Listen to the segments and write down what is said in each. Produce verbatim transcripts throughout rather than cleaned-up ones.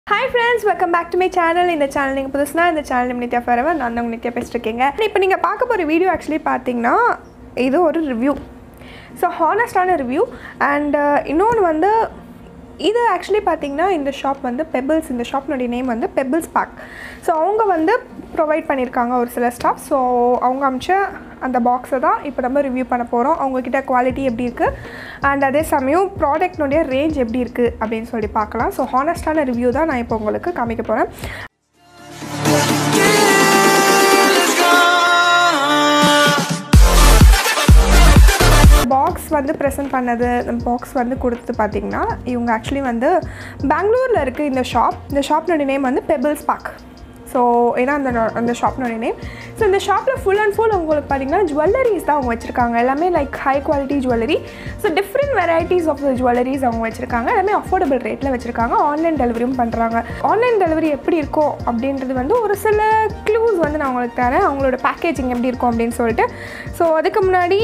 Hi friends, welcome back to my channel. In the channel நீங்க புதுசுனா இந்த channel name Nithya Forever. நான் தான் நித்யா பேசிட்டு இருக்கேங்க. இப்போ நீங்க பார்க்க போற வீடியோ actually பாத்தீங்கன்னா இது ஒரு ரிவ்யூ. So honest-ஆன ரிவ்யூ and இன்னொன்னு வந்து இது actually பாத்தீங்கன்னா இந்த ஷாப் வந்து Pebbles, இந்த ஷாப்னோட நேம் வந்து Pebbles Park. So அவங்க வந்து ப்ரொவைட் பண்ணிருக்காங்க ஒரு சில ஸ்டாஃப். ஸோ அவங்க அமிச்ச அந்த பாக்ஸை தான் இப்போ நம்ம ரிவ்யூ பண்ண போகிறோம். அவங்கக்கிட்ட குவாலிட்டி எப்படி இருக்குது அண்ட் அதே சமயம் ப்ராடக்ட்னுடைய ரேஞ்ச் எப்படி இருக்குது அப்படின்னு சொல்லி பார்க்கலாம். ஸோ ஹானஸ்டான ரிவ்யூ தான் நான் இப்போ உங்களுக்கு காமிக்க போகிறேன். பாக்ஸ் வந்து ப்ரெசென்ட் பண்ணது பாக்ஸ் வந்து கொடுத்து பார்த்திங்கன்னா இவங்க ஆக்சுவலி வந்து பெங்களூரில் இருக்குது இந்த ஷாப். இந்த ஷாப்னுடைய நேம் வந்து பெபிள்ஸ் பார்க். ஸோ ஏன்னா அந்த அந்த ஷாப்னோட நேம். ஸோ இந்த ஷாப்பில் ஃபுல் அண்ட் ஃபுல் உங்களுக்கு பார்த்திங்கன்னா ஜுவல்லரிஸ் தான் அவங்க வச்சுருக்காங்க. எல்லாமே like high quality jewellery. So different varieties of the jewelleries அவங்க வச்சுருக்காங்க. எல்லாமே அஃபோர்டபுள் ரேட்டில் வச்சுருக்காங்க. ஆன்லைன் டெலிவரியும் பண்ணுறாங்க. ஆன்லைன் டெலிவரி எப்படி இருக்கும் அப்படின்றது வந்து ஒரு சில க்ளூஸ் வந்து நான் உங்களுக்கு தரேன். அவங்களோட பேக்கேஜிங் எப்படி இருக்கும் அப்படின்னு சொல்லிட்டு. ஸோ அதுக்கு முன்னாடி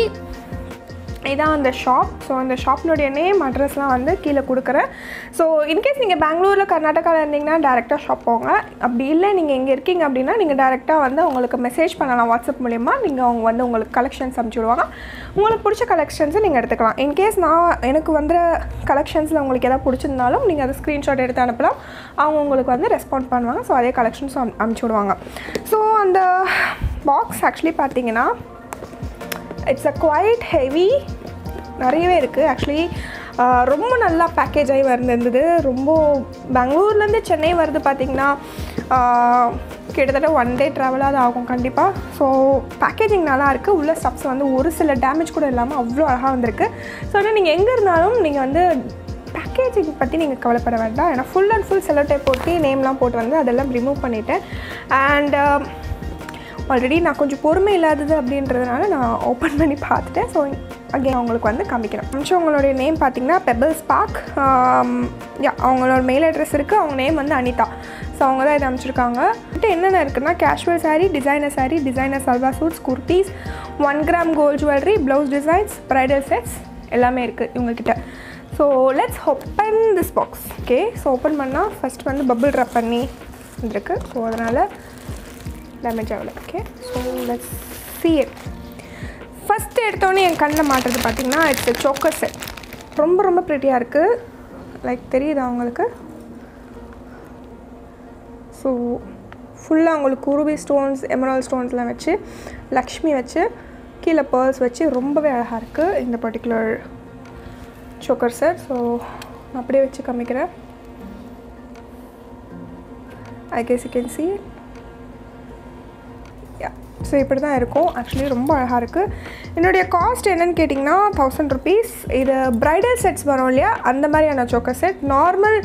இதான் அந்த ஷாப். ஸோ அந்த ஷாப்னுடைய நேம் அட்ரஸ்லாம் வந்து கீழே கொடுக்குறேன். ஸோ இன்கேஸ் நீங்கள் பெங்களூரில் கர்நாடகாவில் இருந்தீங்கன்னா டேரெக்டாக ஷாப் போங்க. அப்படி இல்லை நீங்கள் எங்கே இருக்கீங்க அப்படின்னா நீங்கள் டேரெக்டாக வந்து உங்களுக்கு மெசேஜ் பண்ணலாம் வாட்ஸ்அப் மூலிமா. நீங்கள் அவங்க வந்து உங்களுக்கு கலெக்ஷன்ஸ் அனுப்பிச்சி விடுவாங்க. உங்களுக்கு பிடிச்ச கலெக்ஷன்ஸை நீங்கள் எடுத்துக்கலாம். இன்கேஸ் நான் எனக்கு வந்து கலெக்ஷன்ஸில் உங்களுக்கு எதாவது பிடிச்சிருந்தாலும் நீங்கள் அதை ஸ்க்ரீன்ஷாட் எடுத்து அனுப்பலாம். அவங்க உங்களுக்கு வந்து ரெஸ்பாண்ட் பண்ணுவாங்க. ஸோ அதே கலெக்ஷன்ஸும் அம் அனுப்பிச்சி விடுவாங்க. ஸோ அந்த பாக்ஸ் ஆக்சுவலி பார்த்தீங்கன்னா இட்ஸ் அ குவைட் ஹெவி, நிறையவே இருக்குது ஆக்சுவலி. ரொம்ப நல்லா பேக்கேஜ் ஆகி வந்திருந்தது. ரொம்ப பெங்களூர்லேருந்து சென்னை வருது பார்த்திங்கன்னா கிட்டத்தட்ட ஒன் டே ட்ராவலாக ஆகும் கண்டிப்பாக. ஸோ பேக்கேஜிங் நல்லா இருக்குது. உள்ள ஸ்டப்ஸ் வந்து ஒரு சில டேமேஜ் கூட இல்லாமல் அவ்வளோ அழகாக வந்திருக்கு. ஸோ ஆனால் நீங்கள் எங்கே இருந்தாலும் நீங்கள் வந்து பேக்கேஜிங் பற்றி நீங்கள் கவலைப்பட வேண்டாம். ஏன்னா full and full cello type போட்டு நேம்லாம் போட்டு வந்து அதெல்லாம் ரிமூவ் பண்ணிவிட்டேன். அண்ட் ஆல்ரெடி நான் கொஞ்சம் பொறுமை இல்லாதது அப்படின்றதுனால நான் ஓப்பன் பண்ணி பார்த்துட்டேன். ஸோ அகெயின் அவங்களுக்கு வந்து காமிக்கிறேன். அமிச்சம் அவங்களுடைய நேம் பார்த்திங்கன்னா பெபிள்ஸ் பார்க். யா அவங்களோட மெயில் அட்ரஸ் இருக்குது. அவங்க நேம் வந்து அனிதா. ஸோ அவங்க தான் இதை அனுப்பிச்சிருக்காங்க. வந்துட்டு என்னென்ன இருக்குன்னா casual sari, designer sari, designer salwar suits, kurtis, one gram gold jewellery, blouse designs, bridal sets எல்லாமே இருக்குது இவங்கக்கிட்ட. So let's open this box. Okay, so open பண்ணால் ஃபஸ்ட் வந்து பபிள் ட்ராப் பண்ணி வந்துருக்கு. ஸோ அதனால் டேமேஜ் ஆகலை. Okay, so let's see it. First எடுத்தோடனே என் கண்ணில் மாட்டுறது பார்த்திங்கன்னா இட்ஸ் எ சோக்கர் செட். ரொம்ப ரொம்ப ப்ரிட்டியாக இருக்குது. லைக் தெரியுதா அவங்களுக்கு? ஸோ ஃபுல்லாக அவங்களுக்கு குருவி ஸ்டோன்ஸ், எமரால்ட் ஸ்டோன்ஸ்லாம் வச்சு, லக்ஷ்மி வச்சு, கீழே பேர்ல்ஸ் வச்சு ரொம்பவே அழகாக இருக்குது இந்த பர்டிகுலர் சோக்கர் செட். ஸோ நான் அப்படியே வச்சு காமிக்கிறேன். I guess you can see it. Yeah, so இப்படி தான் இருக்கும். ஆக்சுவலி ரொம்ப அழகாக இருக்குது. என்னுடைய காஸ்ட் என்னென்னு கேட்டிங்கன்னா தௌசண்ட் ருபீஸ். இது ப்ரைடல் செட்ஸ் வரும் இல்லையா, அந்த மாதிரியான சோக்கர் செட். நார்மல்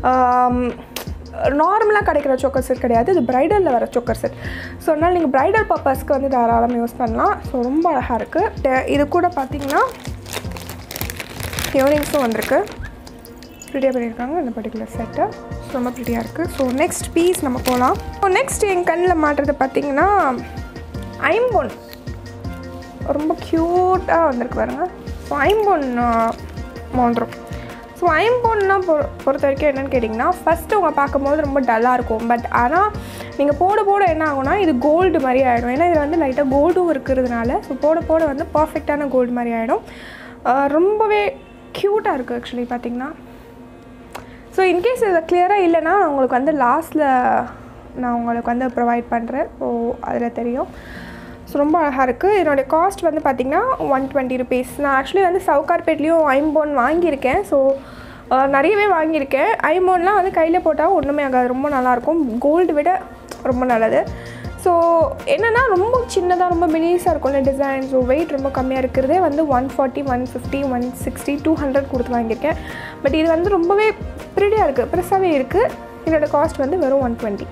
நார்மலாக கிடைக்கிற சோக்கர் செட் கிடையாது. இது ப்ரைடலில் வர சோக்கர் செட். ஸோ அதனால் நீங்கள் ப்ரைடல் பர்பஸ்க்கு வந்து தாராளமாக யூஸ் பண்ணலாம். ஸோ ரொம்ப அழகாக இருக்குது. இது கூட பார்த்திங்கன்னா இயரிங்ஸும் வந்திருக்கு. ப்ரிட்டியாக பண்ணியிருக்காங்க இந்த பர்டிகுலர் செட்டை. ரொம்ப ப்ரிட்டியாக இருக்குது. ஸோ நெக்ஸ்ட் பீஸ் நம்ம போகலாம். ஸோ நெக்ஸ்ட் என் கண்ணில் மாட்டுறது பார்த்திங்கன்னா ஐம்பொன். ரொம்ப க்யூட்டாக வந்திருக்கு பாருங்கள். ஸோ ஐம்பொன் மோந்திரம். ஸோ ஐம்பொன்னா பொ பொறுத்த வரைக்கும் என்னென்னு கேட்டிங்கன்னா ஃபஸ்ட்டு உங்கள் பார்க்கும்போது ரொம்ப டல்லாக இருக்கும். பட் ஆனால் நீங்கள் போட போட என்ன ஆகும்னா இது கோல்டு மாதிரி ஆகிடும். ஏன்னா இதில் வந்து லைட்டாக கோல்டும் இருக்கிறதுனால ஸோ போட போட வந்து பர்ஃபெக்டான கோல்டு மாதிரி ஆகிடும். ரொம்பவே க்யூட்டாக இருக்குது ஆக்சுவலி பார்த்திங்கன்னா. ஸோ இன்கேஸ் இதை கிளியராக இல்லைன்னா நான் உங்களுக்கு வந்து லாஸ்ட்டில் நான் உங்களுக்கு வந்து ப்ரொவைட் பண்ணுறேன். ஸோ அதில் தெரியும். ஸோ ரொம்ப அழகாக இருக்குது. என்னுடைய காஸ்ட் வந்து பார்த்திங்கன்னா ஒன் டுவெண்ட்டி ருபீஸ். நான் ஆக்சுவலி வந்து சவுகார்பேட்லேயும் ஐம்போன் வாங்கியிருக்கேன். ஸோ நிறையவே வாங்கியிருக்கேன். ஐம்போன்லாம் வந்து கையில் போட்டால் ஒன்றுமே ஆகாது. ரொம்ப நல்லாயிருக்கும். கோல்டு விட ரொம்ப நல்லது. ஸோ என்னென்னா ரொம்ப சின்னதாக ரொம்ப மினிஸாக இருக்கும்ல டிசைன். ஸோ வெயிட் ரொம்ப கம்மியாக இருக்கிறதே வந்து one forty, one fifty, one sixty, two hundred கொடுத்து வாங்கியிருக்கேன். பட் இது வந்து ரொம்பவே ப்ரிட்டியாக இருக்குது, பெருசாகவே இருக்குது. என்னோடய காஸ்ட் வந்து வெறும் ஒன் டுவெண்ட்டி.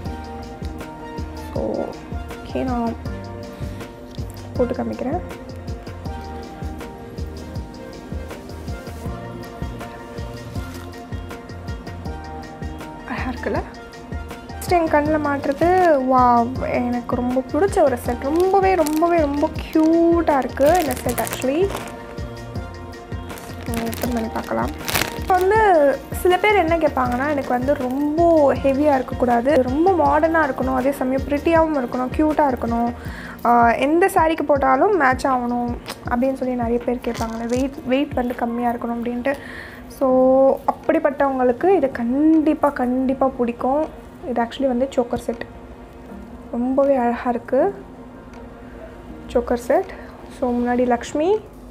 ஸோ ஓகே, நான் போட்டு காமிக்கிறேன். அழகாக இருக்குல்ல? நெக்ஸ்ட் என் கண்ணில் மாட்டுறது வா எனக்கு ரொம்ப பிடிச்ச ஒரு செட். ரொம்பவே ரொம்பவே ரொம்ப க்யூட்டாக இருக்குது இந்த செட். ஆக்சுவலி ஓப்பன் பண்ணி பார்க்கலாம். இப்போ வந்து சில பேர் என்ன கேட்பாங்கன்னா எனக்கு வந்து ரொம்ப ஹெவியாக இருக்கக்கூடாது, ரொம்ப மாடர்னாக இருக்கணும், அதே சமயம் ப்ரிட்டியாகவும் இருக்கணும், க்யூட்டாக இருக்கணும், எந்த சாரீக்கு போட்டாலும் மேட்ச் ஆகணும் அப்படின்னு சொல்லி நிறைய பேர் கேட்பாங்க. வெயிட் வெயிட் வந்து கம்மியாக இருக்கணும் அப்படின்ட்டு. ஸோ அப்படிப்பட்டவங்களுக்கு இது கண்டிப்பாக கண்டிப்பாக பிடிக்கும். இது ஆக்சுவலி வந்து சோக்கர் செட், ரொம்பவே அழகாக இருக்குது சோக்கர் செட். ஸோ முன்னாடி லக்ஷ்மி,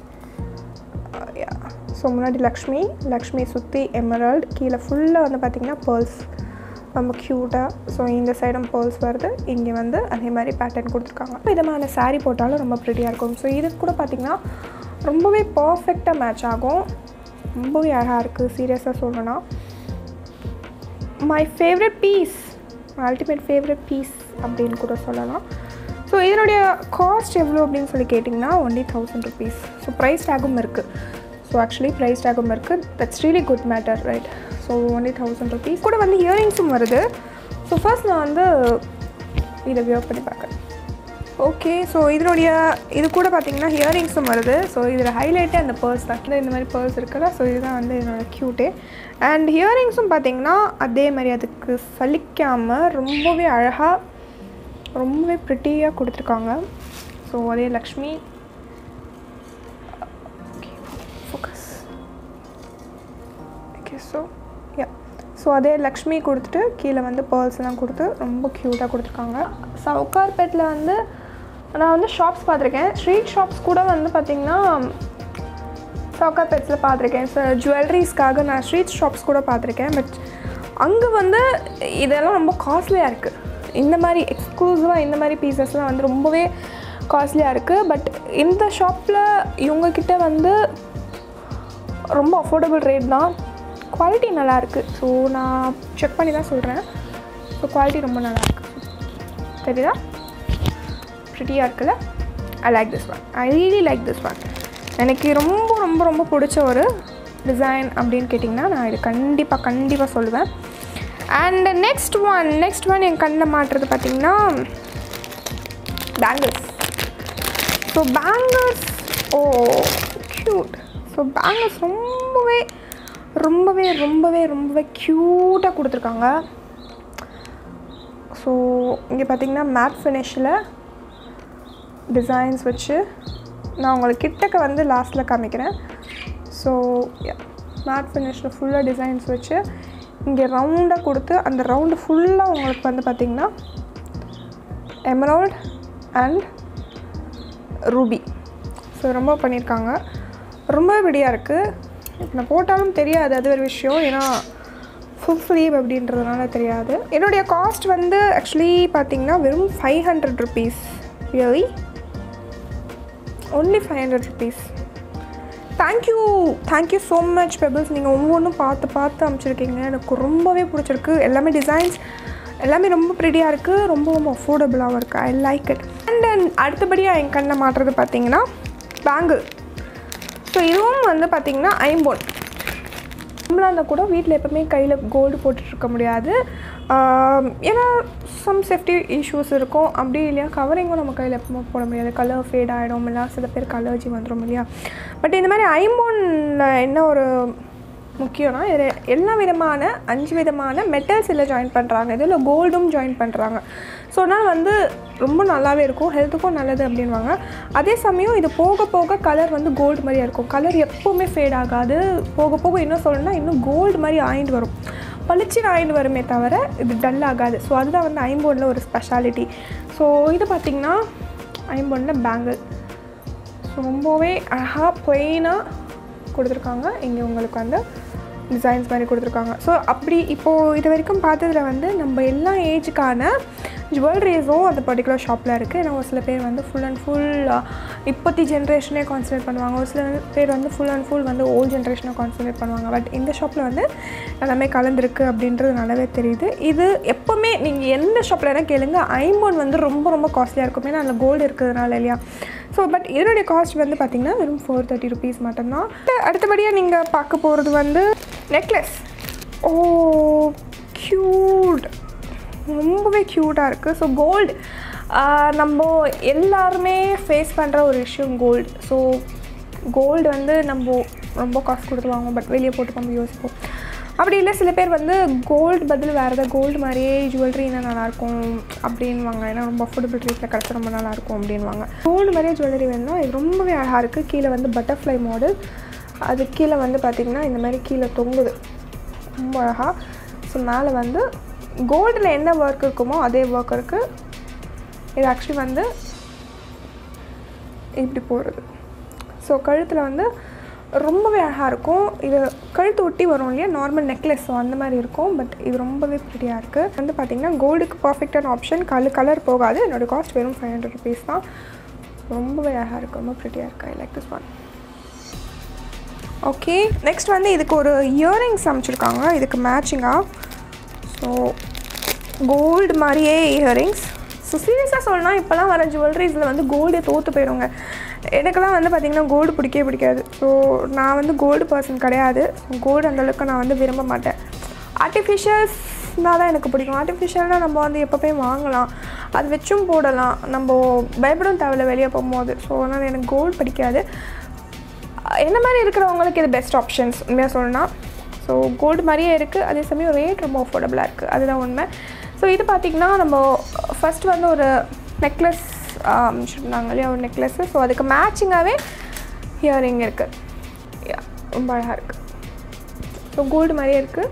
ஸோ முன்னாடி லக்ஷ்மி லக்ஷ்மி சுற்றி எமரால்டு, கீழே ஃபுல்லாக வந்து பார்த்திங்கன்னா பேர்ல்ஸ், ரொம்ப க்யூட்டாக. ஸோ இந்த சைடும் பேர்ல்ஸ் வருது, இங்கே வந்து அதே மாதிரி பேட்டர்ன் கொடுத்துருக்காங்க. விதமான சாரீ போட்டாலும் ரொம்ப ப்ரிட்டியாக இருக்கும். ஸோ இது கூட பார்த்திங்கன்னா ரொம்பவே பர்ஃபெக்டாக மேட்ச் ஆகும், ரொம்பவே அழகாக இருக்குது. சீரியஸாக சொல்லணும்னா my favourite piece, ultimate favourite piece அப்படின்னு கூட சொல்லலாம். ஸோ இதனுடைய காஸ்ட் எவ்வளோ அப்படின்னு சொல்லி கேட்டிங்கன்னா only thousand rupees. So price டேகும் இருக்குது. ஸோ ஆக்சுவலி ப்ரைஸ் டேகும் இருக்குது. That's really good matter, right? So only thousand rupees. கூட வந்து இயரிங்ஸும் வருது. ஸோ ஃபர்ஸ்ட் நான் வந்து இதை வியர் பண்ணி பார்க்குறேன். ஓகே, ஸோ இதனுடைய இது கூட பார்த்திங்கன்னா இயரிங்ஸும் வருது. ஸோ இதில் ஹைலைட்டே அந்த பேர்ஸ் தான். இந்த மாதிரி பேர்ஸ் இருக்குல்ல, ஸோ இதுதான் வந்து என்னோடய க்யூட்டே. அண்ட் இயரிங்ஸும் பார்த்திங்கன்னா அதே மாதிரி அதுக்கு சலிக்காமல் ரொம்பவே அழகாக ரொம்பவே ப்ரிட்டியாக கொடுத்துருக்காங்க. ஸோ அதே Lakshmi, okay focus, okay so yeah so அதே லக்ஷ்மி கொடுத்துட்டு கீழே வந்து பேர்ல்ஸ்லாம் கொடுத்து ரொம்ப க்யூட்டாக கொடுத்துருக்காங்க. சவுகார்பேட்டில் வந்து நான் வந்து ஷாப்ஸ் பார்த்துருக்கேன், ஸ்ட்ரீட் ஷாப்ஸ் கூட வந்து பார்த்திங்கன்னா சவுகார்பேட்ஸில் பார்த்துருக்கேன். ஸோ ஜுவல்லரிஸ்க்காக நான் ஸ்ட்ரீட் ஷாப்ஸ் கூட பார்த்துருக்கேன். பட் அங்கே வந்து இதெல்லாம் ரொம்ப காஸ்ட்லியாக இருக்குது. இந்த மாதிரி எக்ஸ்க்ளூசிவாக இந்த மாதிரி பீசஸ்லாம் வந்து ரொம்பவே காஸ்ட்லியாக இருக்குது. பட் இந்த ஷாப்பில் இவங்கக்கிட்ட வந்து ரொம்ப அஃபோர்டபுள் ரேட் தான், குவாலிட்டி நல்லாயிருக்கு. ஸோ நான் செக் பண்ணி தான் சொல்கிறேன். ஸோ குவாலிட்டி ரொம்ப நல்லாயிருக்கு, தெரியுதா? ப்ரிட்டியாக இருக்குல்ல? I like this one, I really like this one. எனக்கு ரொம்ப ரொம்ப ரொம்ப பிடிச்ச ஒரு டிசைன் அப்படின்னு கேட்டிங்கன்னா நான் இது கண்டிப்பாக கண்டிப்பாக சொல்லுவேன். And next one next one என் கண்ணில் மாட்டுறது பார்த்திங்கன்னா bangles. So bangles, oh cute. So bangles ரொம்பவே ரொம்பவே ரொம்பவே ரொம்பவே க்யூட்டாக கொடுத்துருக்காங்க. ஸோ இங்கே பார்த்திங்கன்னா மேட் ஃபினிஷில் டிசைன்ஸ் வச்சு நான் உங்களுக்கு கிட்டக்க வந்து லாஸ்ட்டில் காமிக்கிறேன். ஸோ மேட் ஃபினிஷில் ஃபுல்லாக டிசைன்ஸ் வச்சு இங்கே ரவுண்டாக கொடுத்து அந்த ரவுண்டு ஃபுல்லாக உங்களுக்கு வந்து பார்த்திங்கன்னா எமரால்ட் அண்ட் ரூபி. ஸோ ரொம்ப பண்ணியிருக்காங்க, ரொம்ப விடியாக இருக்குது. இப்போ நான் போட்டாலும் தெரியாது, அது ஒரு விஷயம். ஏன்னா ஃபுல் ஸ்லீவ் அப்படின்றதுனால தெரியாது. என்னுடைய காஸ்ட் வந்து ஆக்சுவலி பார்த்திங்கன்னா வெறும் five hundred rupees. Really only five hundred rupees. Thank you thank you so much Pebbles. நீங்கள் ஒவ்வொன்றும் பார்த்து பார்த்து அமைச்சிருக்கீங்க, எனக்கு ரொம்பவே பிடிச்சிருக்கு. எல்லாமே டிசைன்ஸ் எல்லாமே ரொம்ப ப்ரிட்டியாக இருக்குது, ரொம்ப ரொம்ப அஃபோர்டபுளாகவும் இருக்குது. I like it. And then அடுத்தபடியாக என் கண்ணில் மாட்டுறது பார்த்திங்கன்னா பேங்கிள். ஸோ இதுவும் வந்து பார்த்திங்கன்னா ஐம்போன். நம்மளாக இருந்தால் கூட வீட்டில் எப்போவுமே கையில் கோல்டு போட்டுட்ருக்க முடியாது, ஏன்னா சம் சேஃப்டி இஷ்யூஸ் இருக்கும். அப்படி இல்லையா கவரிங்கும் நம்ம கையில் எப்பவுமே போட முடியாது, கலர் ஃபேட் ஆகிடும், இல்லை சில பேருக்கு அலர்ஜி வந்துடும் இல்லையா. பட் இந்த மாதிரி ஐம்போனில் என்ன ஒரு முக்கியம்னா இது எல்லா விதமான அஞ்சு விதமான மெட்டல்ஸ் இல்லை ஜாயின் பண்ணுறாங்க, இதில் கோல்டும் ஜாயின் பண்ணுறாங்க. ஸோ அதனால் வந்து ரொம்ப நல்லாவே இருக்கும், ஹெல்த்துக்கும் நல்லது அப்படின்வாங்க. அதே சமயம் இது போக போக கலர் வந்து கோல்டு மாதிரியாக இருக்கும், கலர் எப்போவுமே ஃபேட் ஆகாது. போக போக இன்னும் சொல்லணும்னா இன்னும் கோல்டு மாதிரி ஆயிட்டு வரும், பளிச்சுன்னு ஆயிட்டு வருமே தவிர இது டல் ஆகாது. ஸோ அதுதான் வந்து ஐம்போனில் ஒரு ஸ்பெஷாலிட்டி. ஸோ இது பார்த்திங்கன்னா ஐம்போனில் பேங்கிள். ஸோ ரொம்பவே அழகாக ப்ளெயினாக கொடுத்துருக்காங்க. இங்கே உங்களுக்கு வந்து டிசைன்ஸ் மாதிரி கொடுத்துருக்காங்க. ஸோ அப்படி இப்போது இது வரைக்கும் பார்த்ததில் வந்து நம்ம எல்லா ஏஜுக்கான ஜுவல்லரிஸும் அந்த பர்டிகுலர் ஷாப்பில் இருக்குது. ஏன்னா ஒரு சில பேர் வந்து ஃபுல் அண்ட் ஃபுல் இப்போத்தி ஜென்ரேஷனே கான்சன்ட்ரேட் பண்ணுவாங்க, ஒரு சில பேர் வந்து ஃபுல் அண்ட் ஃபுல் வந்து ஓல்டு ஜென்ரேஷனை கான்சன்ட்ரேட் பண்ணுவாங்க. பட் இந்த ஷாப்பில் வந்து எல்லாமே கலந்துருக்கு அப்படின்றது நல்லாவே தெரியுது. இது எப்போவுமே நீங்கள் எந்த ஷாப்பில் வேணால் கேளுங்க, ஐம்போன் வந்து ரொம்ப ரொம்ப காஸ்ட்லியாக இருக்கும், ஏன்னா அதில் கோல்டு இருக்கிறதுனால இல்லையா. ஸோ பட் இதனுடைய காஸ்ட் வந்து பார்த்திங்கன்னா வெறும் ஃபோர் தேர்ட்டி ருபீஸ் மட்டும்தான். அடுத்தபடியாக நீங்கள் பார்க்க போகிறது வந்து நெக்லஸ். ஓ க்யூட், ரொம்பவே க்யூட்டாக இருக்குது. ஸோ கோல்டு நம்ம எல்லாருமே ஃபேஸ் பண்ணுற ஒரு விஷயம் கோல்டு. ஸோ கோல்டு வந்து நம்ம ரொம்ப காசு கொடுத்து வாங்குவோம், பட் வெளியே போட்டு நம்ம யோசிப்போம். அப்படி இல்லை சில பேர் வந்து கோல்டு பதில் வேறு ஏதாவது கோல்டு மாதிரியே ஜுவல்லரினா நல்லாயிருக்கும் அப்படின்வாங்க. ஏன்னா ரொம்ப அஃபோர்டபுள் ரேட்டில் கிடச்சா ரொம்ப நல்லாயிருக்கும் அப்படின்வாங்க. கோல்டு மாதிரியே ஜுவல்லரி வேணும்னா இது ரொம்பவே அழகாக இருக்குது. கீழே வந்து பட்டர்ஃப்ளை மாடல், அது கீழே வந்து பார்த்திங்கன்னா இந்த மாதிரி கீழே தொங்குது, ரொம்ப அழகாக. ஸோ மேலே வந்து கோல்டில் என்ன ஒர்க் இருக்குமோ அதே ஒர்க் இருக்குது. இது ஆக்சுவலி வந்து இப்படி போடுறது. ஸோ கழுத்தில் வந்து ரொம்பவே அழகாக இருக்கும். இது கழுத்து ஒட்டி வரும் இல்லையா, நார்மல் நெக்லஸ், ஸோ அந்த மாதிரி இருக்கும். பட் இது ரொம்பவே ப்ரிட்டியாக இருக்குது. வந்து பார்த்திங்கன்னா கோல்டுக்கு பர்ஃபெக்டான ஆப்ஷன், கலர் கலர் போகாது. என்னோடய காஸ்ட் வெறும் ஃபைவ் ஹண்ட்ரட் ருபீஸ் தான். ரொம்பவே அழகாக இருக்குது, ரொம்ப ப்ரிட்டியாக இருக்குது. I like this one. Okay, next வந்து இதுக்கு ஒரு இயரிங்ஸ் அமைச்சிருக்காங்க இதுக்கு மேட்சிங்காக. ஸோ கோல்டு மாதிரியே இயரிங்ஸ். ஸோ சீரியஸாக சொல்லலாம், இப்போலாம் வர ஜுவல்லரிஸில் வந்து கோல்டே தோற்று போயிடுங்க. எனக்கெல்லாம் வந்து பார்த்திங்கன்னா கோல்டு பிடிக்கவே பிடிக்காது. ஸோ நான் வந்து கோல்டு பர்சன் கிடையாது. கோல்டு அந்தளவுக்கு நான் வந்து விரும்ப மாட்டேன். ஆர்டிஃபிஷியல்ஸ்னால் தான் எனக்கு பிடிக்கும். ஆர்டிஃபிஷியல்னால் நம்ம வந்து எப்போ போய் வாங்கலாம், அது வச்சும் போடலாம், நம்ம பயப்படும் தேவையில்ல வெளியே போகும்போது. ஸோ அதனால் எனக்கு கோல்டு பிடிக்காது. என்ன மாதிரி இருக்கிறவங்களுக்கு இது பெஸ்ட் ஆப்ஷன்ஸ் உண்மையாக சொல்லணும்னா. ஸோ கோல்டு மாதிரியே இருக்குது, அதே சமயம் ரேட் ரொம்ப அஃபோர்டபுளாக இருக்குது, அதுதான் உண்மை. ஸோ இது பார்த்திங்கன்னா நம்ம ஃபஸ்ட் வந்து ஒரு நெக்லஸ் அமைச்சிருந்தாங்க இல்லையா, ஒரு நெக்லஸ்ஸு. ஸோ அதுக்கு மேட்சிங்காகவே இயரிங் இருக்குது. ரொம்ப அழகாக இருக்குது. ஸோ கோல்டு மாதிரியே இருக்குது,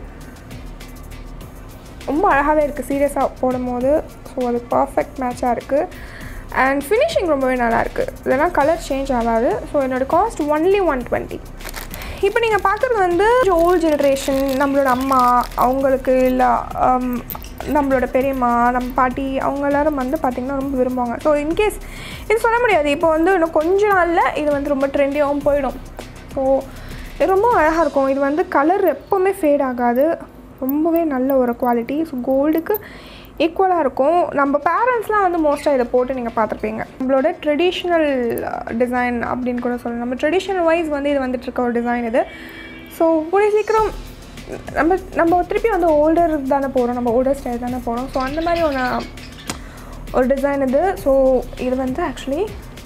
ரொம்ப அழகாகவே இருக்குது சீரியஸாக போடும்போது. ஸோ அது பர்ஃபெக்ட் மேட்சாக இருக்குது. அண்ட் ஃபினிஷிங் ரொம்பவே நல்லாயிருக்கு. இதெல்லாம் கலர் சேஞ்ச் ஆகாது. ஸோ என்னோடய காஸ்ட் ஒன்லி ஒன் டுவெண்ட்டி. இப்போ நீங்கள் பார்க்குறது வந்து ஓல்டு ஜென்ரேஷன், நம்மளோட அம்மா அவங்களுக்கு, இல்லை நம்மளோட பெரியம்மா, நம்ம பாட்டி, அவங்க எல்லோரும் வந்து பார்த்திங்கன்னா ரொம்ப விரும்புவாங்க. ஸோ இன்கேஸ் இது சொல்ல முடியாது, இப்போ வந்து இன்னும் கொஞ்ச நாளில் இது வந்து ரொம்ப ட்ரெண்டியாகவும் போயிடும். ஸோ இது ரொம்ப அழகாக இருக்கும். இது வந்து கலர் எப்போவுமே ஃபேட் ஆகாது, ரொம்பவே நல்ல ஒரு குவாலிட்டி. ஸோ கோல்டுக்கு ஈக்குவலாக இருக்கும். நம்ம பேரண்ட்ஸ்லாம் வந்து மோஸ்ட்டாக இதை போட்டு நீங்கள் பார்த்துருப்பீங்க. நம்மளோட ட்ரெடிஷ்னல் டிசைன் அப்படின்னு கூட சொல்லலாம். நம்ம ட்ரெடிஷ்னல் வைஸ் வந்து இது வந்துட்டுருக்க ஒரு டிசைன் இது. ஸோ கூடிய சீக்கிரம் நம்ம நம்ம திருப்பி வந்து ஓல்டர் தானே போகிறோம், நம்ம ஓல்டர் ஸ்டைல் தானே போகிறோம். ஸோ அந்த மாதிரி ஒன்று ஒரு டிசைன் இது. ஸோ இது வந்து ஆக்சுவலி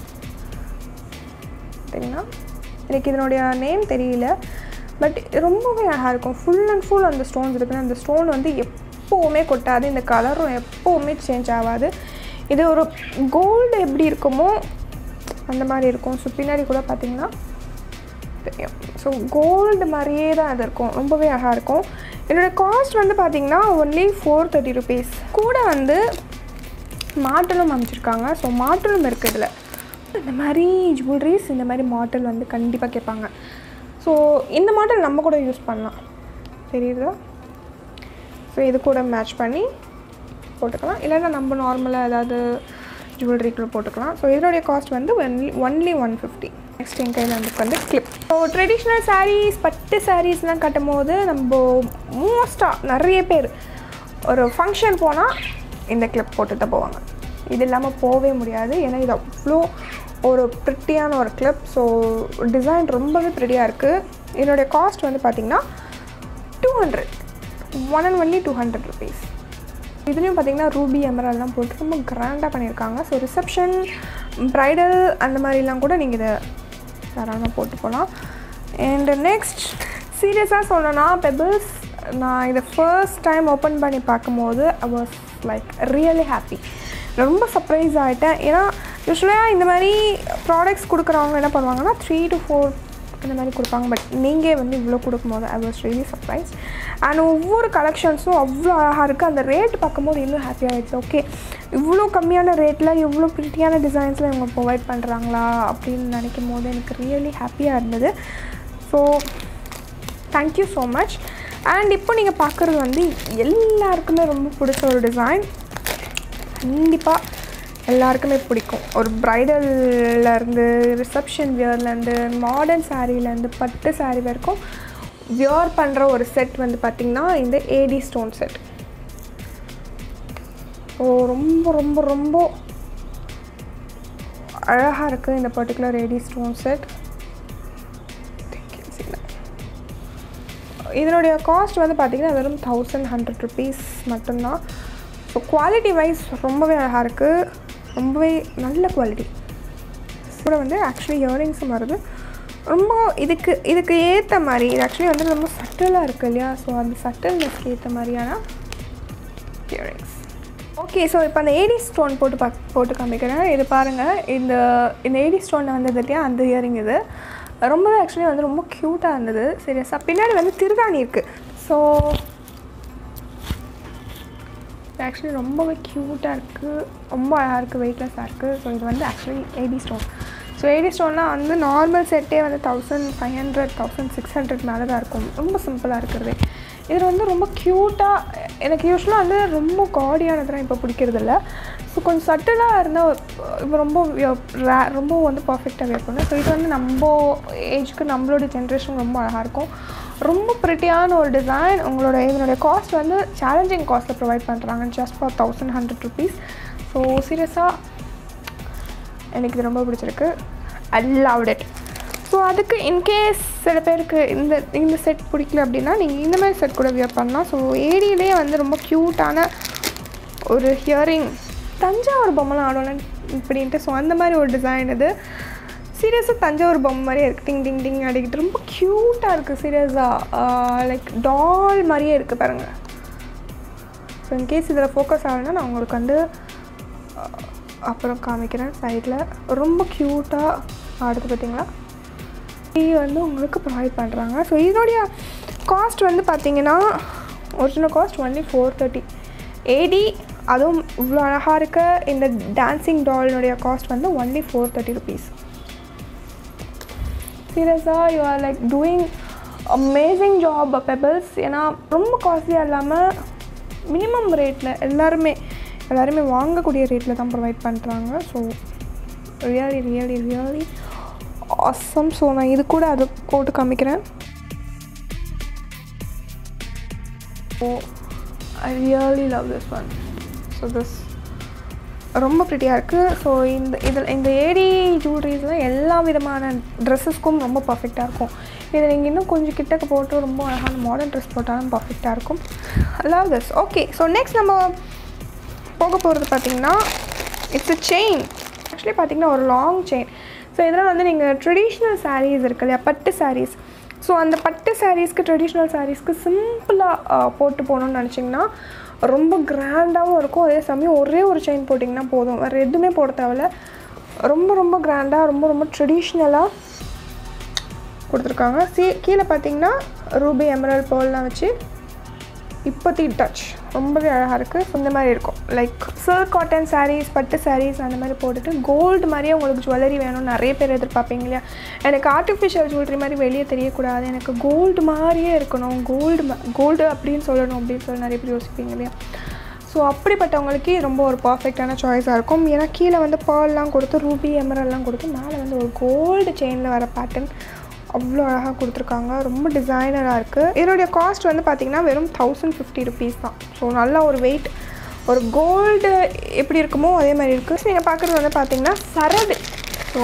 பார்த்தீங்கன்னா எனக்கு இதனுடைய நேம் தெரியல, பட் ரொம்பவே அழகாக இருக்கும். ஃபுல் அண்ட் ஃபுல் அந்த ஸ்டோன்ஸ் இருக்குன்னு, அந்த ஸ்டோன் வந்து எப்போவுமே கொட்டாது, இந்த கலரும் எப்போவுமே சேஞ்ச் ஆகாது. இது ஒரு கோல்டு எப்படி இருக்குமோ அந்த மாதிரி இருக்கும். ஸோ பின்னாடி கூட பார்த்திங்கன்னா தெரியும். ஸோ கோல்டு மாதிரியே தான் அது இருக்கும், ரொம்பவே அழகாக இருக்கும். என்னோடய காஸ்ட் வந்து பார்த்திங்கன்னா ஒன்லி ஃபோர் தேர்ட்டி ருபீஸ். கூட வந்து மாட்டலும் அமைச்சிருக்காங்க. ஸோ மாட்டலும் இருக்குது இதில். இந்த மாதிரி ஜுவல்லரிஸ், இந்த மாதிரி மாடல் வந்து கண்டிப்பாக கேட்பாங்க. ஸோ இந்த மாடல் நம்ம கூட யூஸ் பண்ணலாம், தெரியுதா? ஸோ இது கூட மேட்ச் பண்ணி போட்டுக்கலாம், இல்லைன்னா நம்ம நார்மலாக ஏதாவது ஜுவல்லரிக்குள்ளே போட்டுக்கலாம். ஸோ இதனுடைய காஸ்ட் வந்து only only one fifty. Next என் கையில் வந்து வந்து கிளிப். ஸோ ட்ரெடிஷ்னல் சாரீஸ், பட்டு சாரீஸ்லாம் கட்டும் போது நம்ம மோஸ்ட்டாக நிறைய பேர் ஒரு ஃபங்க்ஷன் போனால் இந்த கிளிப் போட்டு தான் போவாங்க. இது இல்லாமல் போகவே முடியாது. ஏன்னா இது அவ்வளோ ஒரு ப்ரிட்டியான ஒரு கிளிப். ஸோ டிசைன் ரொம்பவே ப்ரிட்டியாக இருக்குது. இதனுடைய காஸ்ட் வந்து பார்த்திங்கன்னா two hundred one and only two hundred rupees. இதுலேயும் பார்த்திங்கன்னா ரூபி எமரால்லாம் போட்டு ரொம்ப கிராண்டாக பண்ணியிருக்காங்க. ஸோ ரிசப்ஷன், ப்ரைடல் அந்த மாதிரிலாம் கூட நீங்கள் இதை தாராளமாக போட்டு போகலாம். அண்ட் நெக்ஸ்ட் சீரியஸாக சொல்லணும்னா பெபிள்ஸ், நான் இதை ஃபர்ஸ்ட் டைம் ஓப்பன் பண்ணி பார்க்கும்போது I was like really happy. ரொம்ப சர்ப்ரைஸ் ஆகிட்டேன். ஏன்னா யூஸ்வலாக இந்த மாதிரி ப்ராடக்ட்ஸ் கொடுக்குறவங்க என்ன பண்ணுவாங்கன்னா த்ரீ டு ஃபோர் இந்த மாதிரி கொடுப்பாங்க. பட் நீங்கள் வந்து இவ்வளோ கொடுக்கும்போது I was really surprise. And ஒவ்வொரு கலெக்ஷன்ஸும் அவ்வளோ அழகாக இருக்குது. அந்த ரேட் பார்க்கும்போது இன்னும் ஹாப்பியாகிடுச்சு. ஓகே, இவ்வளோ கம்மியான ரேட்டில் இவ்வளோ ப்ரிட்டியான டிசைன்ஸில் இவங்க ப்ரொவைட் பண்ணுறாங்களா அப்படின்னு நினைக்கும் போது எனக்கு ரியலி ஹாப்பியாக இருந்தது. So thank you so much. And இப்போ நீங்கள் பார்க்குறது வந்து எல்லாருக்குமே ரொம்ப பிடிச்ச ஒரு டிசைன், கண்டிப்பாக எல்லாருக்குமே பிடிக்கும். ஒரு ப்ரைடல்லேருந்து ரிசப்ஷன் வியர்லேருந்து மாடர்ன் சாரீலேருந்து பட்டு சாரீ வரைக்கும் வியர் பண்ணுற ஒரு செட் வந்து பார்த்திங்கன்னா இந்த ஏடி ஸ்டோன் செட். ஸோ ரொம்ப ரொம்ப ரொம்ப அழகாக இருக்குது இந்த பர்டிகுலர் ஏடி ஸ்டோன் செட். இதனுடைய காஸ்ட் வந்து பார்த்திங்கன்னா வெறும் தௌசண்ட் ஹண்ட்ரட் ருபீஸ் மட்டும்தான். ஸோ குவாலிட்டி வைஸ் ரொம்பவே அழகாக இருக்குது, ரொம்பவே நல்ல குவாலிட்டி. கூட வந்து ஆக்சுவலி இயரிங்ஸும் வருது. ரொம்ப இதுக்கு இதுக்கு ஏற்ற மாதிரி இது ஆக்சுவலி வந்து ரொம்ப சட்டிலாக இருக்குது இல்லையா, ஸோ அந்த சட்டில்னஸ்க்கு ஏற்ற மாதிரியான இயரிங்ஸ். ஓகே, ஸோ இப்போ அந்த ஏடி ஸ்டோன் போட்டு பா போட்டு காமிக்கிறேன். இது பாருங்கள், இந்த இந்த ஏடி ஸ்டோன் வந்தது இல்லையா, அந்த இயரிங் இது ரொம்பவே ஆக்சுவலி வந்து ரொம்ப க்யூட்டாக இருந்தது. சீரியஸாக பின்னாடி வந்து திருகாணி இருக்குது. ஸோ ஆக்சுவலி ரொம்பவே க்யூட்டாக இருக்குது, ரொம்ப அழகாக இருக்குது, வெயிட்லெஸ்ஸாக இருக்குது. ஸோ இது வந்து actually AD stone. So AD ஸ்டோன்லாம் வந்து நார்மல் செட்டே வந்து thousand five hundred thousand six hundred மேலே தான் இருக்கும். ரொம்ப சிம்பிளாக இருக்கிறது. இதில் வந்து ரொம்ப க்யூட்டாக, எனக்கு யூஸ்வலாக வந்து ரொம்ப காடியானதுலாம் இப்போ பிடிக்கிறது இல்லை. ஸோ கொஞ்சம் சட்டிலாக இருந்தால் இப்போ ரொம்ப ரே ரொம்ப வந்து பர்ஃபெக்டாக வேர் பண்ணேன். ஸோ இது வந்து நம்ம ஏஜுக்கு நம்மளோட ஜென்ரேஷன் ரொம்ப அழகாக இருக்கும். ரொம்ப ப்ரிட்டியான ஒரு டிசைன். உங்களோட இதனுடைய காஸ்ட் வந்து சேலஞ்சிங் காஸ்ட்டில் ப்ரொவைட் பண்ணுறாங்க, just for thousand hundred rupees. So சீரியஸாக எனக்கு இது ரொம்ப பிடிச்சிருக்கு. I loved it. ஸோ அதுக்கு இன்கேஸ் சில பேருக்கு இந்த இந்த செட் பிடிக்கல அப்படின்னா நீங்கள் இந்த மாதிரி செட் கூட வியர் பண்ணலாம். ஸோ ஏடியிலே வந்து ரொம்ப க்யூட்டான ஒரு ஹியரிங், தஞ்சாவூர் பொம்மைலாம் ஆடலாம் இப்படின்ட்டு. ஸோ அந்த மாதிரி ஒரு டிசைன் இது. சீரியஸாக தஞ்சாவூர் பொம்மை மாதிரியே இருக்குது, டிங் டிங் டிங் அடிக்கிட்டு ரொம்ப க்யூட்டாக இருக்குது. சீரியஸாக லைக் டால் மாதிரியே இருக்குது பாருங்கள். ஸோ இன்கேஸ் இதில் ஃபோக்கஸ் ஆகலைன்னா நான் உங்களுக்கு வந்து அப்புறம் காமிக்கிறேன். சைடில் ரொம்ப க்யூட்டாக ஆடுது பார்த்தீங்களா, இது வந்து உங்களுக்கு ப்ரொவைட் பண்ணுறாங்க. ஸோ இதனுடைய காஸ்ட் வந்து பார்த்திங்கன்னா original cost only four thirty eighty. அதுவும் இவ்வளோ அழகாக இருக்க இந்த டான்ஸிங் டால்னுடைய காஸ்ட் வந்து ஒன்லி ஃபோர் தேர்ட்டி ருபீஸ். சீரியஸாக you are like doing amazing job Pebbles. ஏன்னா ரொம்ப காஸ்ட்லியாக இல்லாமல் மினிமம் ரேட்டில் எல்லாருமே எல்லாருமே வாங்கக்கூடிய ரேட்டில் தான் ப்ரொவைட் பண்ணுறாங்க. So really really really awesome. So நான் இது கூட அது போட்டு காமிக்கிறேன். So I really love this one. So this ரொம்ப ப்ரிட்டியாக இருக்குது. ஸோ இந்த இதில் இந்த ஏடி ஜுவல்லரிஸில் எல்லா விதமான ட்ரெஸ்ஸஸ்க்கும் ரொம்ப பர்ஃபெக்டாக இருக்கும். இதை நீங்கள் இன்னும் கொஞ்சம் கிட்டக்கு போட்டு ரொம்ப அழகான மாடர்ன் ட்ரெஸ் போட்டாலும் பர்ஃபெக்டாக இருக்கும். Love this. Okay, so next நம்ம போக போகிறது பார்த்திங்கன்னா இட்ஸ் அ செயின். ஆக்சுவலி பார்த்திங்கன்னா ஒரு லாங் செயின். ஸோ இதெல்லாம் வந்து நீங்கள் ட்ரெடிஷ்னல் சாரீஸ் இருக்கு இல்லையா, பட்டு சாரீஸ். ஸோ அந்த பட்டு சாரீஸ்க்கு ட்ரெடிஷ்னல் சாரீஸ்க்கு சிம்பிளாக போட்டு போகணுன்னு நினச்சிங்கன்னா ரொம்ப கிராண்டாகவும் இருக்கும். அதே சமயம் ஒரே ஒரு செயின் போட்டிங்கன்னா போதும், வேறு எதுவுமே போட தேவையில்ல. ரொம்ப ரொம்ப கிராண்டாக ரொம்ப ரொம்ப ட்ரெடிஷ்னலாக கொடுத்துருக்காங்க. சி கீழே பார்த்திங்கன்னா ரூபி எமரல் பேர்லாம் வச்சு இப்போத்தி டச் ரொம்பவே அழகாக இருக்குது. இந்த மாதிரி இருக்கும் லைக் சில்க் காட்டன் சாரீஸ், பட்டு சாரீஸ் அந்த மாதிரி போட்டுட்டு கோல்டு மாதிரியே உங்களுக்கு ஜுவல்லரி வேணும்னு நிறைய பேர் எதிர்பார்ப்பீங்க இல்லையா. எனக்கு ஆர்டிஃபிஷியல் ஜுவல்லரி மாதிரி வெளியே தெரியக்கூடாது, எனக்கு கோல்டு மாதிரியே இருக்கணும், கோல்டு கோல்டு அப்படின்னு சொல்லணும் அப்படின்னு சொல்லி நிறைய பேர் யோசிப்பீங்க இல்லையா. ஸோ அப்படிப்பட்டவங்களுக்கு ரொம்ப ஒரு பர்ஃபெக்டான சாய்ஸாக இருக்கும். ஏன்னா கீழே வந்து பேர்லாம் கொடுத்து ரூபி எமரல்லாம் கொடுத்து மேலே வந்து ஒரு கோல்டு செயினில் வர பேட்டர்ன் அவ்வளோ அழகாக கொடுத்துருக்காங்க. ரொம்ப டிசைனராக இருக்குது. இதனுடைய காஸ்ட் வந்து பார்த்திங்கன்னா வெறும் தௌசண்ட் ஃபிஃப்டி ருபீஸ் தான். ஸோ நல்ல ஒரு வெயிட், ஒரு கோல்டு எப்படி இருக்குமோ அதே மாதிரி இருக்குது. ஸோ நீங்கள் பார்க்குறது வந்து பார்த்திங்கன்னா சரடு. ஸோ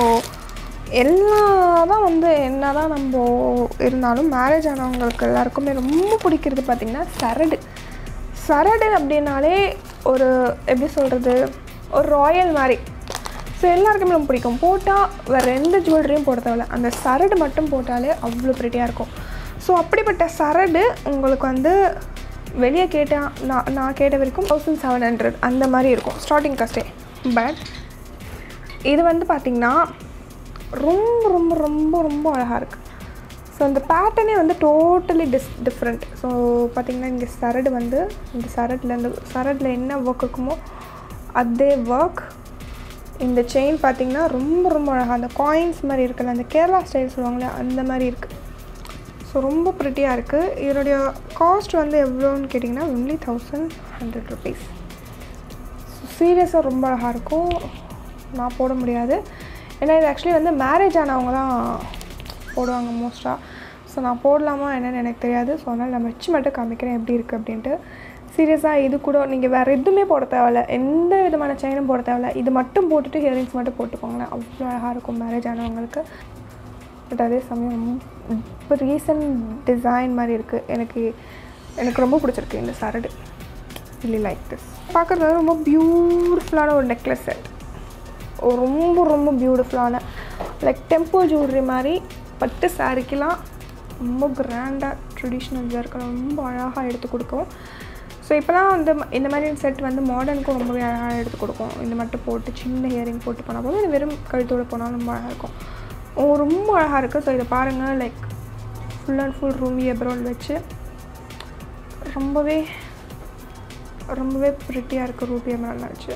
எல்லாம் தான் வந்து என்ன தான் நம்ம இருந்தாலும் மேரேஜ் ஆனவங்களுக்கு எல்லாருக்குமே ரொம்ப பிடிக்கிறது பார்த்திங்கன்னா சரடு. சரடு அப்படின்னாலே ஒரு எப்படி சொல்கிறது, ஒரு ராயல் மாதிரி. ஸோ எல்லாருக்குமே ரொம்ப பிடிக்கும். போட்டால் வேறு எந்த ஜுவல்லரியும் போட தேவையில்ல, அந்த சரடு மட்டும் போட்டாலே அவ்வளோ ப்ரிட்டியாக இருக்கும். ஸோ அப்படிப்பட்ட சரடு உங்களுக்கு வந்து வெளியே கேட்டால் நான் நான் கேட்ட வரைக்கும் தௌசண்ட் செவன் ஹண்ட்ரட் அந்த மாதிரி இருக்கும் ஸ்டார்டிங் காஸ்ட்டே. பட் இது வந்து பார்த்திங்கன்னா ரொம்ப ரொம்ப ரொம்ப ரொம்ப அழகாக இருக்குது. ஸோ அந்த பேட்டர்னே வந்து டோட்டலி டிஸ் டிஃப்ரெண்ட். ஸோ பார்த்திங்கன்னா இங்கே சரடு வந்து இந்த சரடில் இந்த சரடில் என்ன ஒர்க் இருக்குமோ அதே ஒர்க். இந்த செயின் பார்த்திங்கன்னா ரொம்ப ரொம்ப அழகாக அந்த காயின்ஸ் மாதிரி இருக்குல்ல, அந்த கேரளா ஸ்டைல் சொல்லுவாங்களே அந்த மாதிரி இருக்குது. ஸோ ரொம்ப ப்ரிட்டியாக இருக்குது. இதனுடைய காஸ்ட் வந்து எவ்வளோன்னு கேட்டிங்கன்னா only thousand hundred rupees. So சீரியஸாக ரொம்ப அழகாக இருக்கும். நான் போட முடியாது, ஏன்னா இது ஆக்சுவலி வந்து மேரேஜ் ஆனவங்க தான் போடுவாங்க மோஸ்ட்டாக. ஸோ நான் போடலாமா என்னென்னு எனக்கு தெரியாது. ஸோ அதனால் நான் வச்சு மட்டும் காமிக்கிறேன் எப்படி இருக்குது அப்படின்ட்டு. சீரியஸாக இது கூட நீங்கள் வேறு எதுவுமே போட தேவையில்ல, எந்த விதமான செயினும் போட தேவையில்ல, இது மட்டும் போட்டுட்டு ஹியரிங்ஸ் மட்டும் போட்டுக்கோங்களேன், அவ்வளோ அழகாக இருக்கும் மேரேஜ் ஆனவங்களுக்கு. பட் அதே சமயம் இப்போ ரீசன்ட் டிசைன் மாதிரி இருக்குது. எனக்கு எனக்கு ரொம்ப பிடிச்சிருக்கு இந்த சரடு. Really like this. பார்க்குறது ரொம்ப பியூட்டிஃபுல்லான ஒரு நெக்லஸ் செட். ரொம்ப ரொம்ப பியூட்டிஃபுல்லான லைக் டெம்பிள் ஜுவல்லரி மாதிரி பட்டு சாரிக்கெலாம் ரொம்ப கிராண்டாக ட்ரெடிஷ்னல் ஜர்க்கு ரொம்ப அழகாக எடுத்து கொடுக்கும். ஸோ இப்போலாம் வந்து இந்த மாதிரி செட் வந்து மாடர்னுக்கும் ரொம்பவே அழகாக எடுத்து கொடுக்கும். இந்த மட்டும் போட்டு சின்ன இயரிங் போட்டு போனால் போதும், இது வெறும் கழுத்தோடு போனாலும் ரொம்ப அழகாக இருக்கும். ஓ ரொம்ப அழகாக இருக்குது. ஸோ இதை பாருங்கள், like full and full ruby எப்ரோல் வச்சு ரொம்பவே ரொம்பவே ப்ரிட்டியாக இருக்குது. ரூபி எப்ரோல் வச்சு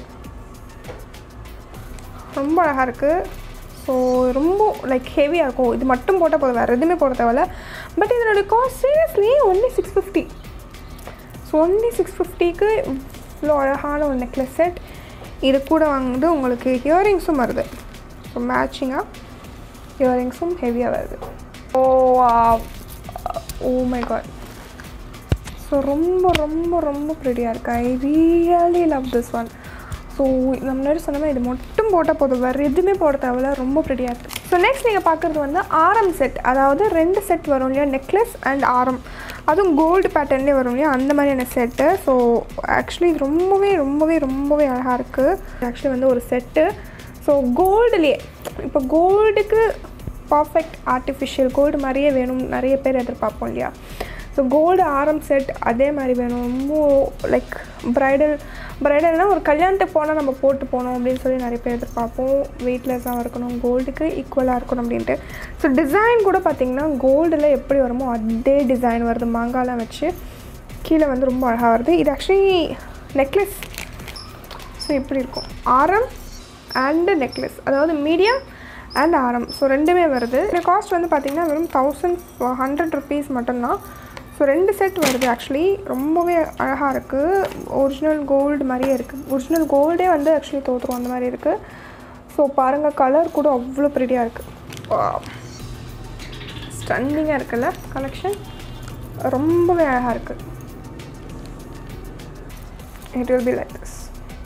ரொம்ப அழகாக இருக்குது. ஸோ ரொம்ப லைக் ஹெவியாக இருக்கும். இது மட்டும் போட்டால் போதும், வேறு எதுவுமே போட தேவையில்ல. பட் இதனுடைய cost seriously only six fifty. So only six ஃபிஃப்டிக்கு இவ்வளோ அழகான ஒரு நெக்லஸ் செட். இது கூட வந்து உங்களுக்கு இயரிங்ஸும் வருது. ஸோ மேட்சிங்காக இயரிங்ஸும் ஹெவியாக வருது. Oh oh my God. So ரொம்ப ரொம்ப ரொம்ப ப்ரிட்டியாக இருக்குது. I really love this one. So நம்ம முன்னாடி சொன்ன மாதிரி இது மட்டும் போட்டால் போதும், வேறு எதுவுமே போட தேவையில்ல. ரொம்ப ப்ரிட்டியாக இருக்குது. ஸோ நெக்ஸ்ட் நீங்கள் பார்க்குறது வந்து ஆரம் செட். அதாவது ரெண்டு செட் வரும் இல்லையா, நெக்லஸ் அண்ட் ஆரம். அதுவும் கோல்டு பேட்டர்ன்லேயே வரும் இல்லையா, அந்த மாதிரியான செட்டு. ஸோ ஆக்சுவலி இது ரொம்பவே ரொம்பவே ரொம்பவே அழகாக இருக்குது. ஆக்சுவலி வந்து ஒரு செட்டு. ஸோ கோல்டுலேயே இப்போ கோல்டுக்கு பர்ஃபெக்ட் ஆர்டிஃபிஷியல் கோல்டு மாதிரியே வேணும் நிறைய பேர் எதிர்பார்ப்போம் இல்லையா. ஸோ கோல்டு ஆரம் செட் அதே மாதிரி வேணும். ரொம்ப லைக் ப்ரைடல் ப்ரைடல்னால் ஒரு கல்யாணத்துக்கு போனால் நம்ம போட்டு போகணும் அப்படின்னு சொல்லி நிறைய பேர் எதிர்பார்ப்போம். வெயிட்லெஸ்ஸாக இருக்கணும், கோல்டுக்கு ஈக்குவலாக இருக்கணும் அப்படின்ட்டு. ஸோ டிசைன் கூட பார்த்திங்கன்னா கோல்டில் எப்படி வருமோ அதே டிசைன் வருது. மாங்காலாம் வச்சு கீழே வந்து ரொம்ப அழகாக வருது. இது ஆக்சுவலி நெக்லஸ். ஸோ இப்படி இருக்கும் ஆரம் அண்டு நெக்லஸ், அதாவது மீடியம் அண்ட் ஆரம். ஸோ ரெண்டுமே வருது. இந்த காஸ்ட் வந்து பார்த்திங்கன்னா வெறும் தௌசண்ட் ஹண்ட்ரட் ருபீஸ் மட்டும்தான். ஸோ ரெண்டு செட் வருது. ஆக்சுவலி ரொம்பவே அழகாக இருக்குது. ஒரிஜினல் கோல்டு மாதிரியே இருக்குது. ஒரிஜினல் கோல்டே வந்து ஆக்சுவலி தோற்றுரும் அந்த மாதிரி இருக்குது. ஸோ பாருங்கள், கலர் கூட அவ்வளோ ப்ரிட்டியாக இருக்குது. ஸ்டன்னிங்காக இருக்குல்ல கலெக்ஷன், ரொம்பவே அழகாக இருக்குது. It will be like this.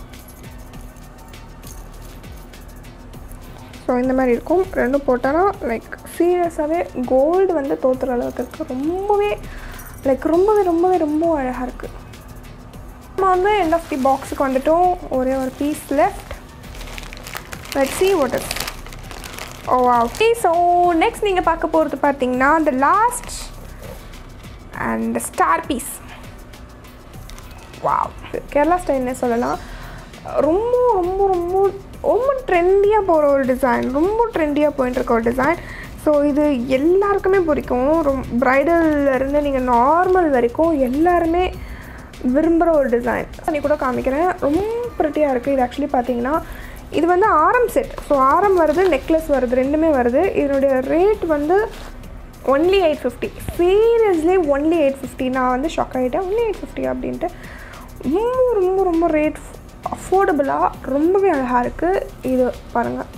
So இந்த மாதிரி இருக்கும். ரெண்டும் போட்டோன்னா லைக் சீரியஸாகவே கோல்டு வந்து தோற்றுற அளவுக்கு இருக்குது. ரொம்பவே லைக் ரொம்பவே ரொம்பவே ரொம்ப அழகாக இருக்குது. நம்ம வந்து எண்ட் ஆஃப் தி பாக்ஸுக்கு வந்துட்டோம். ஒரே ஒரு piece left. Let's see what is. Oh okay. So next நீங்கள் பார்க்க போகிறது பார்த்தீங்கன்னா the last and star piece. Wow, Kerala ஸ்டைல்னே சொல்லலாம். ரொம்ப ரொம்ப ரொம்ப ரொம்ப ட்ரெண்டியாக போகிற ஒரு டிசைன், ரொம்ப ட்ரெண்டியாக போயிட்டுருக்க ஒரு டிசைன். ஸோ இது எல்லாருக்குமே பிடிக்கும். ரொம் ப்ரைடல்லேருந்து நீங்கள் நார்மல் வரைக்கும் எல்லாருமே விரும்புகிற ஒரு டிசைன். பண்ணி கூட காமிக்கிறேன். ரொம்ப ப்ரிட்டியாக இருக்குது. இது ஆக்சுவலி பார்த்தீங்கன்னா இது வந்து ஆரம் செட். ஸோ ஆரம் வருது, நெக்லஸ் வருது, ரெண்டுமே வருது. இதனுடைய ரேட் வந்து only eight fifty. Seriously only eight fifty. நான் வந்து ஷாக் ஆகிட்டேன், ஒன்லி எயிட் ஃபிஃப்டி அப்படின்ட்டு. ரொம்ப ரொம்ப ரொம்ப ரேட் அஃபோர்டபுளாக ரொம்பவே அழகாக இருக்குது. இது பாருங்கள்.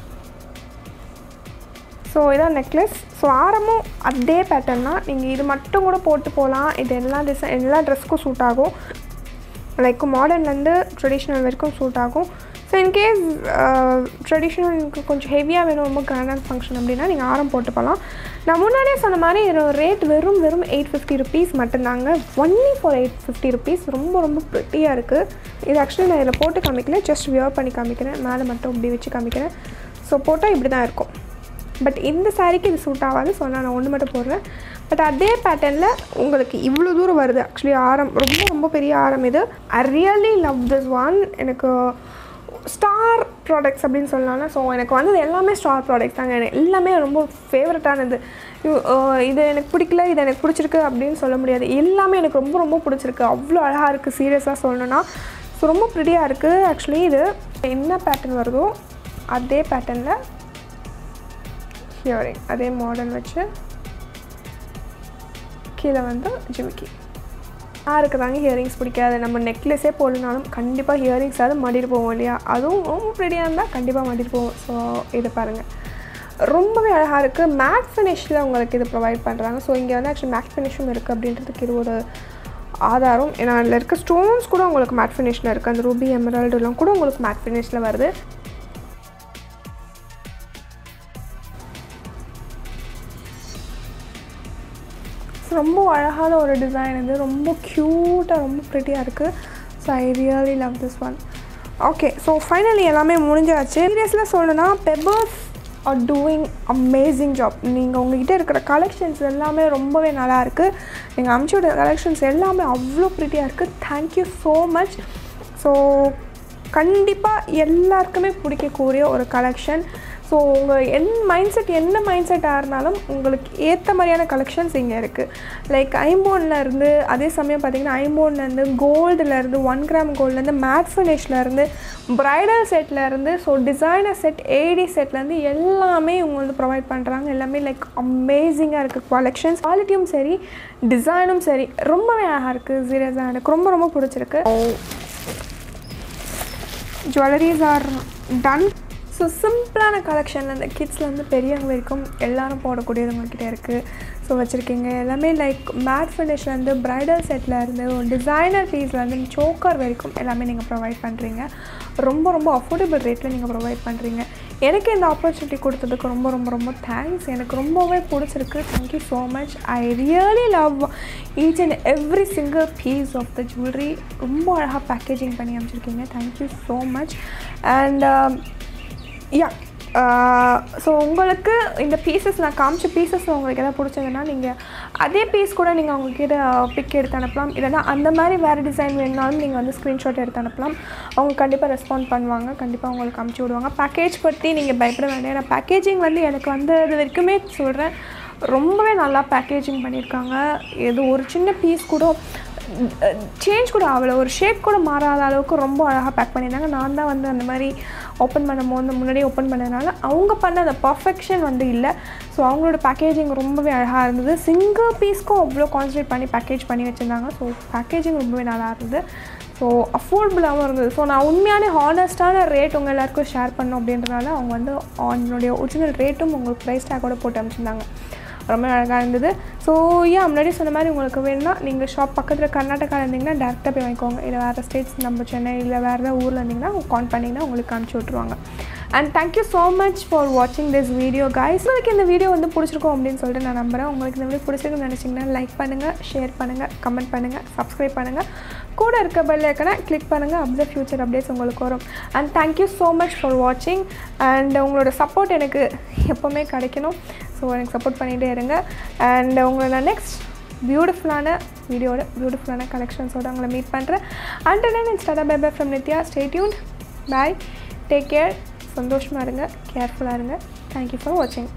ஸோ இதான் நெக்லஸ். ஸோ ஆரமும் அதே பேட்டர்ன் தான். நீங்கள் இது மட்டும் கூட போட்டு போகலாம். இது எல்லா டிசைன் எல்லா ட்ரெஸ்க்கும் சூட் ஆகும். லைக் மாடர்ன்லேருந்து ட்ரெடிஷ்னல் வரைக்கும் சூட் ஆகும். ஸோ இன்கேஸ் ட்ரெடிஷ்னலுக்கு கொஞ்சம் ஹெவியாக வேணும், ரொம்ப கிராண்டான ஃபங்க்ஷன் அப்படின்னா நீங்கள் ஆரம் போட்டு போகலாம். நான் முன்னாடியே சொன்ன மாதிரி இதோட ரேட் வெறும் வெறும் எயிட் ஃபிஃப்டி ருபீஸ் மட்டும்தாங்க. Only for eight fifty rupees. ரொம்ப ரொம்ப ப்ரிட்டியாக இருக்குது. இது ஆக்சுவலி நான் இதில் போட்டு காமிக்கல, ஜஸ்ட் வியர் பண்ணி காமிக்கிறேன். மேலே மட்டும் இப்படி வச்சு காமிக்கிறேன். ஸோ போட்டால் இப்படி தான் இருக்கும். பட் இந்த சாரீக்கு இது சூட் ஆகாது. ஸோ நான் ஒன்று மட்டும் போடுறேன். பட் அதே பேட்டர்னில் உங்களுக்கு இவ்வளோ தூரம் வருது. ஆக்சுவலி ஆரம் ரொம்ப ரொம்ப பெரிய ஆரம் இது. I really love this one. எனக்கு ஸ்டார் ப்ராடக்ட்ஸ் அப்படின்னு சொல்லலாம்னா, ஸோ எனக்கு வந்தது எல்லாமே ஸ்டார் ப்ராடக்ட்ஸ் தாங்க. எனக்கு எல்லாமே ரொம்ப ஃபேவரட்டானது. இது எனக்கு பிடிக்கல, இது எனக்கு பிடிச்சிருக்கு அப்படின்னு சொல்ல முடியாது. எல்லாமே எனக்கு ரொம்ப ரொம்ப பிடிச்சிருக்கு. அவ்வளோ அழகாக இருக்குது. சீரியஸாக சொல்லணுன்னா ஸோ ரொம்ப ப்ரிட்டியாக இருக்குது. ஆக்சுவலி இது என்ன பேட்டர்ன் வருதோ அதே பேட்டர்னில் ஹியரிங், அதே மாடல் வச்சு கீழே வந்து ஜிமிக்கி. யாருக்கு தாங்க ஹியரிங்ஸ் பிடிக்காது? நம்ம நெக்லஸே போடலனாலும் கண்டிப்பாக ஹியரிங்ஸ் அது மாட்டிட்டு போவோம் இல்லையா? அதுவும் ரொம்ப ப்ரிட்டியாக இருந்தால் கண்டிப்பாக மாட்டிட்டு போவோம். ஸோ இதை பாருங்கள், ரொம்பவே அழகாக இருக்குது. மேட் ஃபினிஷில் உங்களுக்கு இது ப்ரொவைட் பண்ணுறாங்க. ஸோ இங்கே வந்து ஆக்சுவலி மேட் ஃபினிஷும் இருக்குது அப்படின்றதுக்கு இது ஒரு ஆதாரம். ஏன்னா அதில் இருக்க ஸ்டோன்ஸ் கூட உங்களுக்கு மேட் ஃபினிஷில் இருக்குது. அந்த ரூபி எமரால்டுலாம் கூட உங்களுக்கு மேட் ஃபினிஷில் வருது. ரொம்ப அழகான ஒரு டிசைன் இது. ரொம்ப க்யூட்டாக ரொம்ப ப்ரிட்டியாக இருக்குது. So I really love this one. Okay, so finally எல்லாமே முடிஞ்சாச்சு. சீரியஸில் சொல்லணும்னா பெபர்ஸ் are doing amazing job. நீங்கள் உங்ககிட்ட இருக்கிற கலெக்ஷன்ஸ் எல்லாமே ரொம்பவே நல்லா இருக்குது. நீங்கள் அனுப்பிச்சி விட கலெக்ஷன்ஸ் எல்லாமே அவ்வளோ ப்ரிட்டியாக இருக்குது. Thank you so much. ஸோ கண்டிப்பாக எல்லாருக்குமே பிடிக்கக்கூடிய ஒரு கலெக்ஷன். ஸோ உங்கள் என் மைண்ட் செட் என்ன மைண்ட் செட்டாக இருந்தாலும் உங்களுக்கு ஏற்ற மாதிரியான கலெக்ஷன்ஸ் இங்கே இருக்குது. லைக் ஐம்போன்லேருந்து, அதே சமயம் பார்த்திங்கன்னா ஐம்போன்லேருந்து, கோல்டுலேருந்து, ஒன் கிராம் கோல்டுலேருந்து, மேட் ஃபினிஷ்லேருந்து, ப்ரைடல் செட்லேருந்து, ஸோ டிசைனர் செட், ஏடி செட்லேருந்து எல்லாமே இவங்க வந்து ப்ரொவைட் பண்ணுறாங்க. எல்லாமே லைக் அமேசிங்காக இருக்குது. கலெக்ஷன்ஸ் குவாலிட்டியும் சரி, டிசைனும் சரி, ரொம்பவே அழகாக இருக்குது. சீரியஸாக எனக்கு ரொம்ப ரொம்ப பிடிச்சிருக்கு. Jewelleries are done. ஸோ சிம்பிளான கலெக்ஷனில் இந்த கிட்ஸ்லேருந்து பெரியவங்க வரைக்கும் எல்லோரும் போடக்கூடியது உங்கள்கிட்ட இருக்குது. ஸோ வச்சுருக்கீங்க எல்லாமே லைக் மேட் ஃபினிஷ்லேருந்து, ப்ரைடல் செட்லேருந்து, ஒரு டிசைனர் பீஸ்லேருந்து, சோக்கர் வரைக்கும் எல்லாமே நீங்கள் ப்ரொவைட் பண்ணுறீங்க. ரொம்ப ரொம்ப அஃபோர்டபுள் ரேட்டில் நீங்கள் ப்ரொவைட் பண்ணுறீங்க. எனக்கு இந்த ஆப்பர்ச்சுனிட்டி கொடுத்ததுக்கு ரொம்ப ரொம்ப ரொம்ப தேங்க்ஸ். எனக்கு ரொம்பவே பிடிச்சிருக்கு. Thank you so much. I really love each and every single piece of the jewellery. ரொம்ப அழகாக பேக்கேஜிங் பண்ணி அமைச்சிருக்கீங்க. Thank you so much. And yeah so உங்களுக்கு இந்த பீசஸ் நான் காமிச்ச பீசஸ் உங்களுக்கு எதாவது பிடிச்சதுன்னா நீங்கள் அதே பீஸ் கூட நீங்கள் அவங்கக்கிட்ட பிக் எடுத்து அனுப்பலாம். இல்லைனா அந்த மாதிரி வேறு டிசைன் வேணுனாலும் நீங்கள் வந்து ஸ்க்ரீன்ஷாட் எடுத்து அனுப்பலாம். அவங்க கண்டிப்பாக ரெஸ்பாண்ட் பண்ணுவாங்க. கண்டிப்பாக உங்களுக்கு அமுச்சு விடுவாங்க. பேக்கேஜ் பற்றி நீங்கள் பயப்பட வேண்டாம். ஏன்னா பேக்கேஜிங் வந்து எனக்கு வந்து இது வரைக்குமே சொல்கிறேன், ரொம்பவே நல்லா பேக்கேஜிங் பண்ணியிருக்காங்க. ஏதோ ஒரு சின்ன பீஸ் கூட சேஞ்ச் கூட ஆகலை, ஒரு ஷேப் கூட மாறாத அளவுக்கு ரொம்ப அழகாக பேக் பண்ணியிருந்தாங்க. நான் தான் வந்து அந்த மாதிரி ஓப்பன் பண்ணும்போது முன்னாடியே ஓப்பன் பண்ணதுனால அவங்க பண்ண அந்த பர்ஃபெக்ஷன் வந்து இல்லை. ஸோ அவங்களோட பேக்கேஜிங் ரொம்பவே அழகாக இருந்தது. சிங்கிள் பீஸ்க்கும் அவ்வளோ கான்சன்ட்ரேட் பண்ணி பேக்கேஜ் பண்ணி வச்சுருந்தாங்க. ஸோ பேக்கேஜிங் ரொம்பவே நல்லா இருந்தது. ஸோ அஃபோர்டபுளாகவும் இருந்தது. ஸோ நான் உண்மையான ஹானஸ்ட்டான ரேட் உங்கள் எல்லாேருக்கும் ஷேர் பண்ணோம் அப்படின்றனால அவங்க வந்து என்னுடைய ஒரிஜினல் ரேட்டும் உங்களுக்கு ப்ரைஸ் டேக்கோட போட்டு அனுப்பிச்சிருந்தாங்க. ரொம்ப அழகாக இருந்தது. ஸோ ஏன் முன்னாடி சொன்ன மாதிரி உங்களுக்கு வேணும்னா நீங்கள் ஷாப் பக்கத்தில் கர்நாடகாவில் இருந்தீங்கன்னா டேரெக்டாக போய் வாங்கிக்கோங்க. இல்லை வேறு ஸ்டேட்ஸ் நம்ம சென்னை இல்லை வேறு ஏதாவது ஊரில் இருந்தீங்கன்னா கால் பண்ணிங்கன்னா உங்களுக்கு அனுப்பிச்சி விட்ருவாங்க. And thank you so much for வாட்சிங் திஸ் வீடியோ கைஸ். உங்களுக்கு இந்த வீடியோ வந்து பிடிச்சிருக்கோம் அப்படின்னு சொல்லிட்டு நான் நம்புகிறேன். உங்களுக்கு இந்த வீடியோ பிடிச்சிருக்குன்னு நினச்சிங்கன்னா லைக் பண்ணுங்கள், ஷேர் பண்ணுங்கள், கமெண்ட் பண்ணுங்கள், சப்ஸ்கிரைப் பண்ணுங்கள். கூட இருக்க பெல் ஐக்கனை கிளிக் பண்ணுங்கள். அப்சர்வ் ஃபியூச்சர் அப்டேட்ஸ் உங்களுக்கு வரும். And thank you so much for வாட்சிங். அண்ட் உங்களோட சப்போர்ட் எனக்கு எப்போவுமே கிடைக்கணும். ஸோ எனக்கு சப்போர்ட் பண்ணிகிட்டே இருங்க. அண்ட் உங்களை நான் நெக்ஸ்ட் பியூட்டிஃபுல்லான வீடியோட பியூட்டிஃபுல்லான கலெக்ஷன்ஸோடு உங்களை மீட் பண்ணுறேன். And then it's tata bye bye from Nithya. Stay tuned. Bye. Take care. சந்தோஷமாக இருங்க, கேர்ஃபுல்லாக இருங்க. தேங்க்யூ ஃபார் வாட்சிங்.